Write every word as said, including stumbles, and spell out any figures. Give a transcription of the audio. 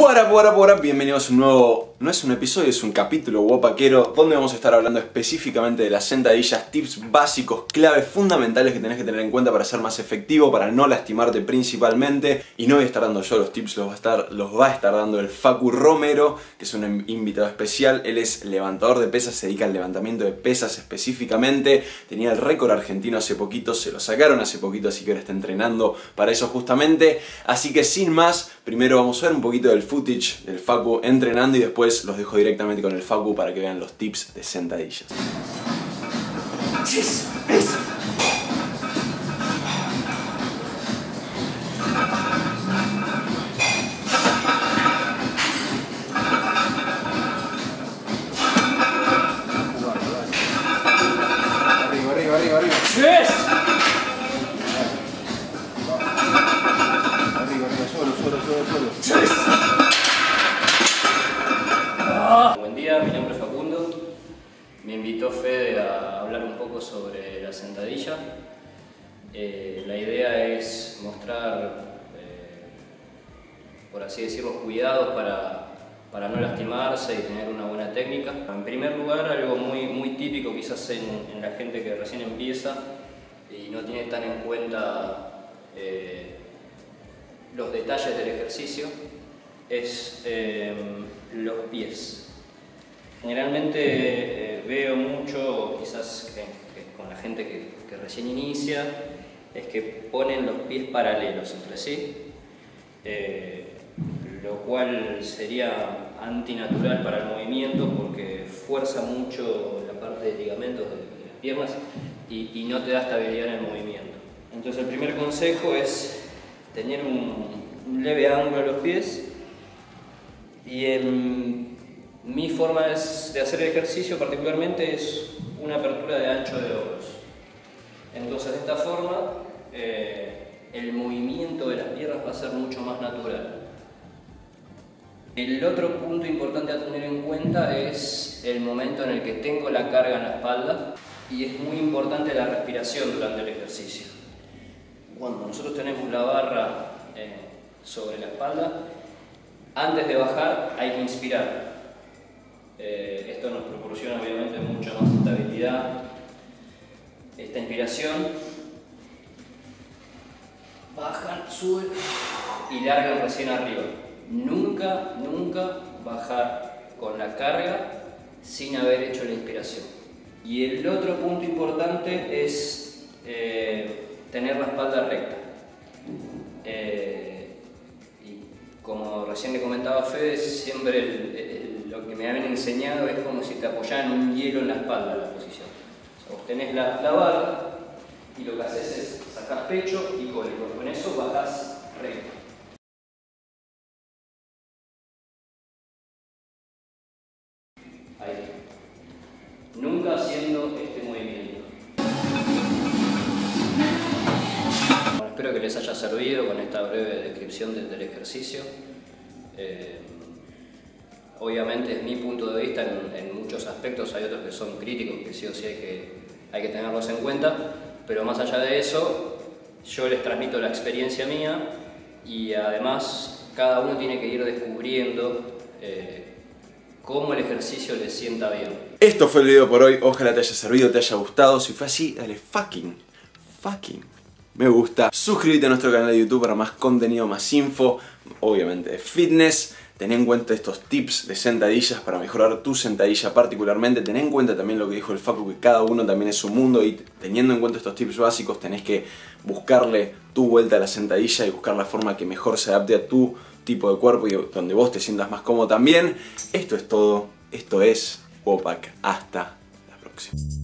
What up, what up, what up, bienvenidos a un nuevo, no es un episodio, es un capítulo guapaquero, donde vamos a estar hablando específicamente de las sentadillas, tips básicos, claves fundamentales que tenés que tener en cuenta para ser más efectivo, para no lastimarte principalmente. Y no voy a estar dando yo los tips, los va a estar, los va a estar dando el Facu Romero, que es un invitado especial. Él es levantador de pesas, se dedica al levantamiento de pesas específicamente. Tenía el récord argentino hace poquito, se lo sacaron hace poquito, así que ahora está entrenando para eso justamente. Así que sin más, primero vamos a ver un poquito del footage del Facu entrenando y después los dejo directamente con el Facu para que vean los tips de sentadillas. Yes, yes. Arriba, arriba, arriba, arriba. Yes. Arriba, arriba, solo, solo, solo, solo. Yes. Buen día, mi nombre es Facundo. Me invitó Fede a hablar un poco sobre la sentadilla. Eh, la idea es mostrar, eh, por así decirlo, cuidados para, para no lastimarse y tener una buena técnica. En primer lugar, algo muy, muy típico quizás en, en la gente que recién empieza y no tiene tan en cuenta eh, los detalles del ejercicio, es eh, los pies. Generalmente eh, veo mucho, quizás que, que con la gente que, que recién inicia, es que ponen los pies paralelos entre sí, eh, lo cual sería antinatural para el movimiento porque fuerza mucho la parte de ligamentos de, de las piernas y, y no te da estabilidad en el movimiento. Entonces el primer consejo es tener un, un leve ángulo a los pies. Y en mi forma de hacer el ejercicio particularmente es una apertura de ancho de hombros. Entonces de esta forma eh, el movimiento de las piernas va a ser mucho más natural. El otro punto importante a tener en cuenta es el momento en el que tengo la carga en la espalda y es muy importante la respiración durante el ejercicio. Cuando nosotros tenemos la barra eh, sobre la espalda, antes de bajar hay que inspirar. Eh, esto nos proporciona obviamente mucha más estabilidad. Esta inspiración, bajan, suben y largan recién arriba. Nunca, nunca bajar con la carga sin haber hecho la inspiración. Y el otro punto importante es eh, tener la espalda recta. Eh, Como recién le comentaba Fede, siempre el, el, lo que me habían enseñado es como si te apoyaran un hielo en la espalda la posición. O sea, vos tenés la, la barra y lo que haces es sacás pecho y cola. Con eso bajás recto. Ahí. Nunca haciendo este movimiento. Espero que les haya servido con esta breve descripción del, del ejercicio. Eh, obviamente es mi punto de vista, en, en muchos aspectos hay otros que son críticos, que sí o sí hay que, hay que tenerlos en cuenta, pero más allá de eso, yo les transmito la experiencia mía y además cada uno tiene que ir descubriendo eh, cómo el ejercicio les sienta bien. Esto fue el video por hoy, ojalá te haya servido, te haya gustado. Si fue así, dale fucking, fucking me gusta, suscríbete a nuestro canal de YouTube para más contenido, más info, obviamente de fitness. Ten en cuenta estos tips de sentadillas para mejorar tu sentadilla particularmente. Ten en cuenta también lo que dijo el Facu, que cada uno también es un mundo y teniendo en cuenta estos tips básicos tenés que buscarle tu vuelta a la sentadilla y buscar la forma que mejor se adapte a tu tipo de cuerpo y donde vos te sientas más cómodo también. Esto es todo, esto es Wopak, hasta la próxima.